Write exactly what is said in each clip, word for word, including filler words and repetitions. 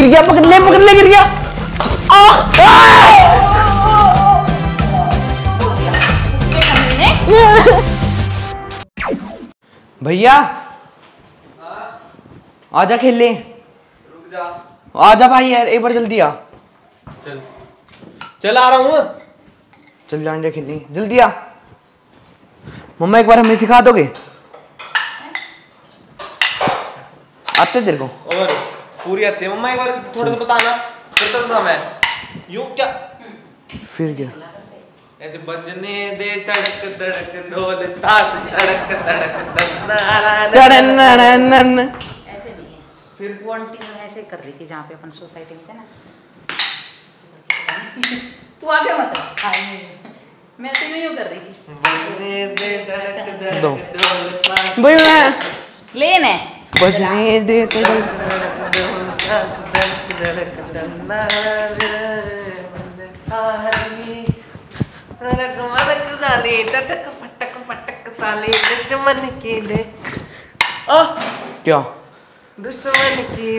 गया, पकड़ ले पकड़ ले, गिर गया। भैया आजा खेल ले। रुक जा। आजा भाई यार, एक बार जल्दी आ। चल चल आ रहा हूँ। चल जाएंगे खेलने, जल्दी आ। मम्मा एक बार हमें सिखा दोगे? आते तेरे को? और पूरी आती है मम्मा, एक बार थोड़ा सा बताना। फिर तक ना मैं यूं क्या फिर क्या ऐसे बजने दे धड़क धड़क ढोल ताश धड़क धड़क धड़न। ऐसे नहीं है। फिर वो आंटी में ऐसे कर रही थी जहाँ पे अपन सोसाइटी में थे ना। तू आगे मत आ, मैं तो यूं कर रही थी। बजने दे धड़क धड़क दो। ढोल ताश भाई मैं लेन है बजने दे तो क्या दुश्मन की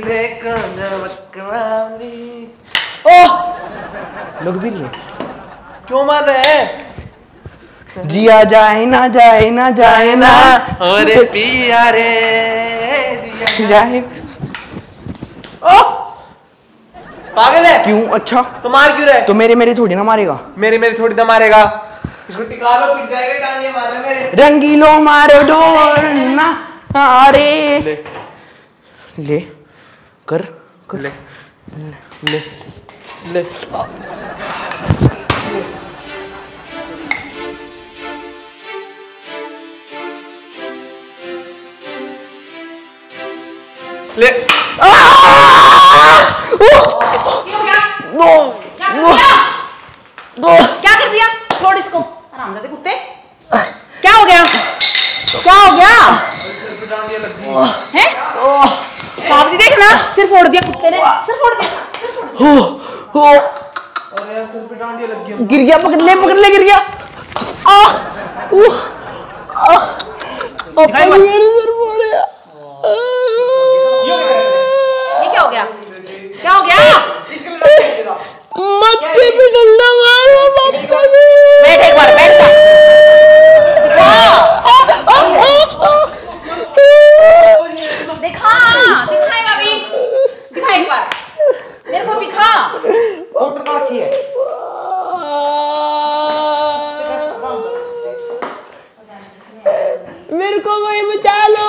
लोग भी रही है। क्यों मार रहे हैं? जिया जाए ना जाए ना जाए ना और पिया रे जाए। पागल है क्यों? अच्छा तो मार क्यों रहे? तो मेरे मेरे थोड़ी ना मारेगा। मेरे मेरे थोड़ी ना मारेगा। इसको टिका लो, पिट जाएगा। टांगे मार रहे मेरे। रंगीलो मारो ढोलना अरे ले ले कर कर ले ले ले ले नो नो नो क्या कर दिया? छोड़ इसको। हरामजादे कुत्ते, क्या हो गया? क्या हो गया है? साहब जी देखना, सिर फोड़ दिया कुत्ते ने, सिर फोड़ दिया, सिर फोड़ दिया। हो हो अरे यार सिर पे डांडिया लग गया। गिर गया, पकड़ ले पकड़ ले, गिर गया। आ ओ आ पापा मेरे सर फोड़े। ये क्या हो गया? क्या हो गया? मत्थे पे डंडा मारो पापा जी। बैठ एक बार, बैठ जा। दिखा, दिखाएगा भी, दिखा एक बार, मेरे को दिखा। पाउडर का रखी है। मेरे को कोई बचा लो।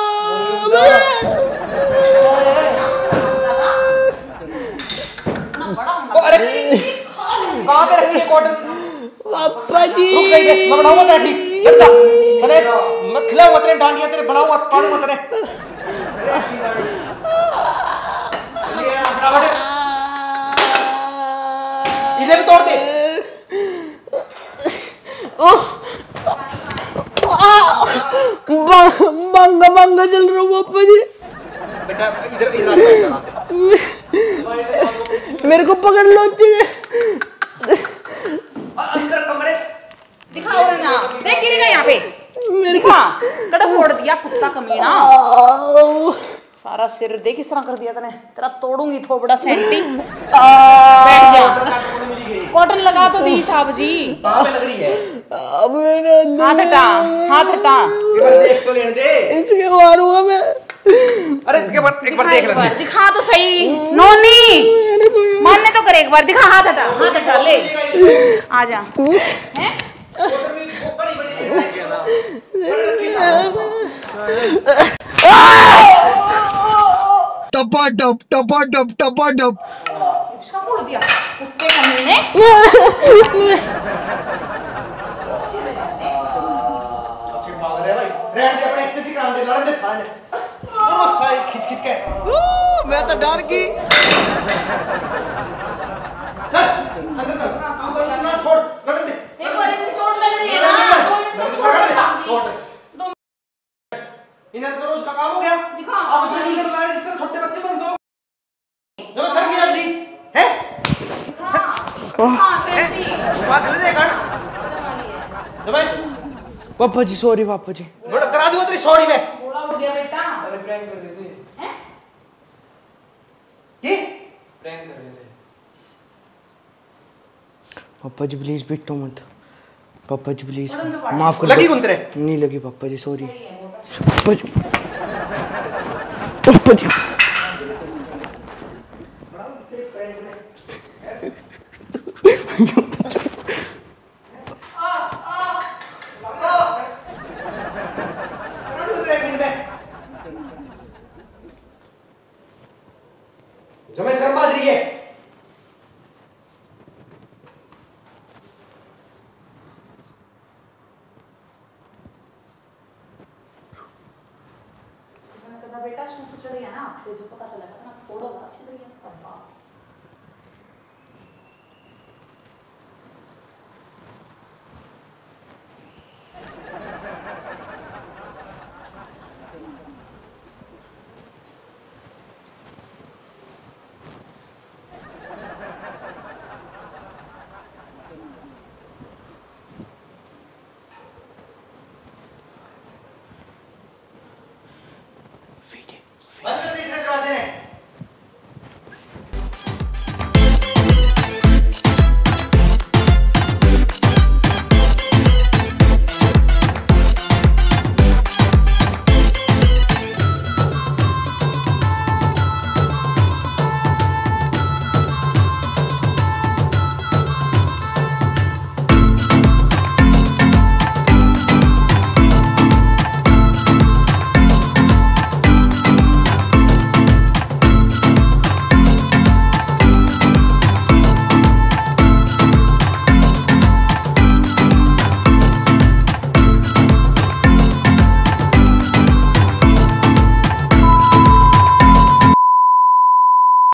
अरे कहाँ पे रखी है कॉटन? पापा जी रुक गई है, मैं बनाऊंगा तेरा ठीक। हट जा। अरे मैं खिलाऊंगा तेरे डांडिया, तेरे बनाऊंगा, पाड़ूंगा तेरे। इधर भी तोड़ दे। बंगा बंगा चल रहा हूँ पापा जी। बेटा इधर इधर मेरे को पकड़ लो। अंदर कमरे दिखाओ ना, देख गिरेगा यहाँ पे। मेरे को कड़ा फोड़ दिया कुत्ता कमीना। सारा सिर देख किस तरह कर दिया तूने। तेरा तोड़ूंगी थोबड़ा सेंटी। बैठ जा। कॉटन लगा तो दी साहब जी। कहाँ पे लग रही है? अब मेरे अंदर हाथ हटा, हाथ हटा। एक बार देख तो लेने दे। इसके मारूंगा मैं। अरे एक बार एक बार देख ले। दिखा तो सही। नोनी मानने तो करे एक बार। दिखा, हाथ हटा, हाथ हटा ले। आ जा। हैं? टपा टप टपा टप टपा टप। इसका फोड़ दिया कुत्ते कमीने। खिंच खिंच के मैं तो डर गई। अंदर चल। ना छोड़, लड़न दे। एक बार इससे चोट लग रही है ना। दो मिनट में छोड़ दे साहब जी। इन्हें करो, उसका काम हो गया। दिखा। आप उसमें नीले लगा रहे जिस तरह छोटे बच्चे को दो। जब सर की जल्दी है। हाँ सेंटी। पास ले दे कर। जब पापा जी सॉरी पापा जी। बड़ा करा दूंगा तेरी सॉरी में। बोला उठ गया बेटा। अरे प्रैंक कर देते हैं? ये प्रैंक कर रहे थे। पापा जी प्लीज पिटो मत, पापा जी प्लीज पढ़न तो पढ़। माफ कर लगी दो। कुंतरे? नहीं लगी पापा जी, सॉरी पापा जी, पापा जी। जो मैं सरबाज रही है बेटा सूट चढ़ गया ना, जो पता चला था ना फोड़ो अच्छी तरीके से।